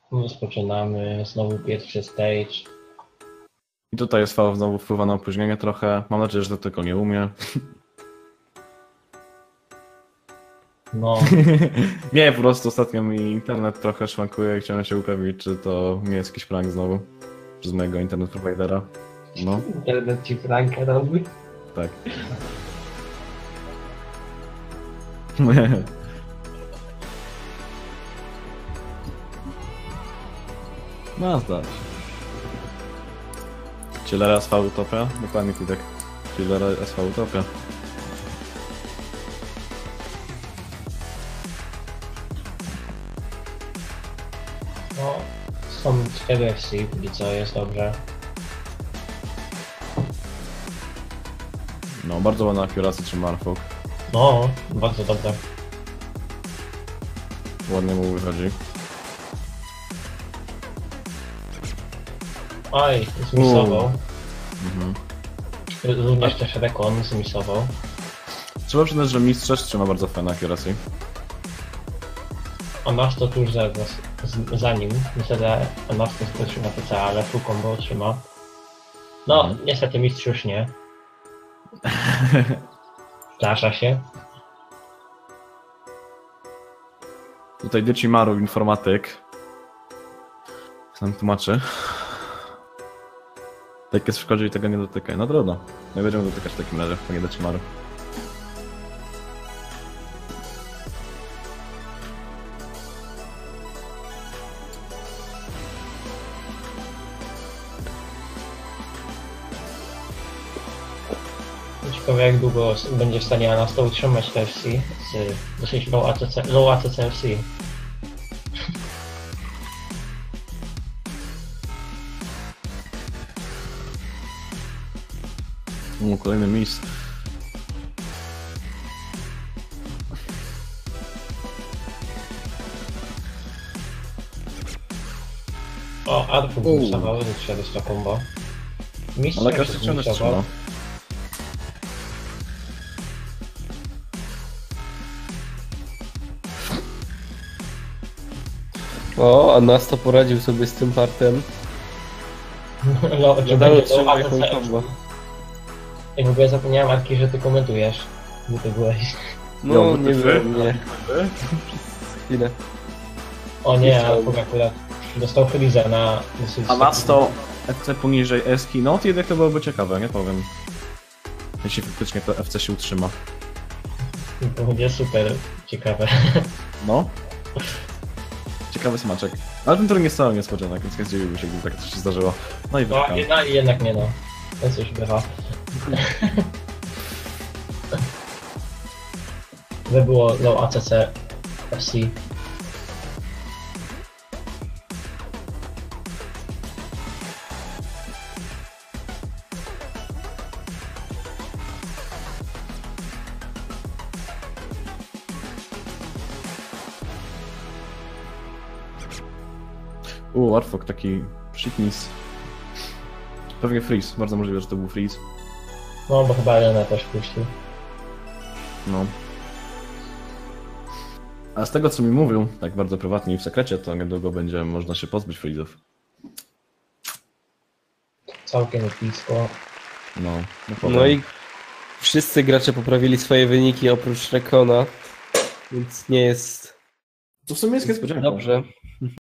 Rozpoczynamy, znowu pierwszy stage. I tutaj SV znowu wpływa na opóźnienie trochę. Mam nadzieję, że to tylko nie umie. No, Nie, po prostu ostatnio mi internet trochę szwankuje i chciałem się upewnić, czy to nie jest jakiś prank znowu. Przez mojego internet providera. No, internet ci frankę robi. tak. No, zdać. Chillera SV Utopia? Dokładnie tak. Chillera SV Utopia. No, są 4 FC, póki co jest dobrze. No, bardzo ładna akuracja czy Marfok. No, bardzo dobrze. Ładnie mu wychodzi. Oj, zmisował. Mhm. Również też Rekon zmisował. Trzeba przyznać, że mistrz też trzyma bardzo fajne akuracje. A masz to tuż za nim. Myślę, że masz to trzyma TC, ale full combo trzyma. No, niestety mistrz już nie. Zdarza się. Tutaj Dycimaru, informatyk. Sam tłumaczy. Tak jest w szkodzie i tego nie dotykaj. No trudno. Nie będziemy dotykać w takim razie, panie Dycimaru. Ciekawe jak długo będzie w stanie na stole utrzymać te FC z dosyć low ACC FC. Kolejny mistrz. O, Arfu zmisował, wyszedł z to combo. Mistrz Ale też każdy ciągle zmisował. trzyma. O, a Nas to poradził sobie z tym partem. No, Nadal trzyma jaką combo. I w ogóle zapomniałem, Arki, że ty komentujesz. Gdzie ty byłeś. No, ty nie wy? wiem, nie. Chwilę. O nie, Myślałem. Arku akurat dostał freeza na dosyć... A nas to FC poniżej Eski. No, to jednak to byłoby ciekawe, nie powiem. Jeśli faktycznie to FC się utrzyma. To będzie super ciekawe. No. Ciekawy smaczek. Ale ten turniej jest cały niespodzianek, więc nie zdziwiłby się, gdyby tak coś się zdarzyło. No i No, wygrałem. no i jednak nie no. To coś bywa. By było low ACC FC. Warfok, taki shitnis. Pewnie freeze, bardzo możliwe, że to był freeze. No bo chyba Elena też puścił. No. A z tego co mi mówił, tak bardzo prywatnie i w sekrecie, to niedługo będzie można się pozbyć freeze'ów. Całkiem blisko. No, no powiem. No i wszyscy gracze poprawili swoje wyniki oprócz Rekona, więc nie jest to w sumie jest niespodzianka. dobrze.